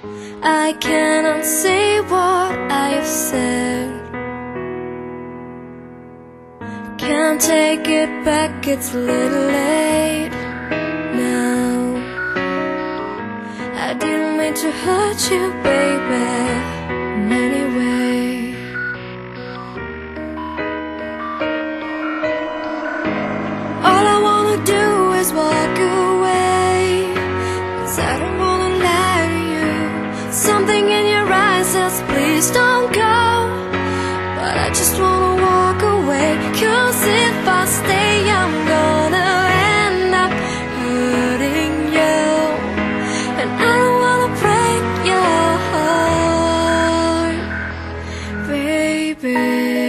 I cannot say what I have said. Can't take it back, it's a little late now. I didn't mean to hurt you, baby, in any way. All I wanna do is walk away, 'cause I don't wanna lie to you. Something in your eyes says please don't go, but I just wanna walk away. 'Cause if I stay, I'm gonna end up hurting you, and I don't wanna break your heart, baby.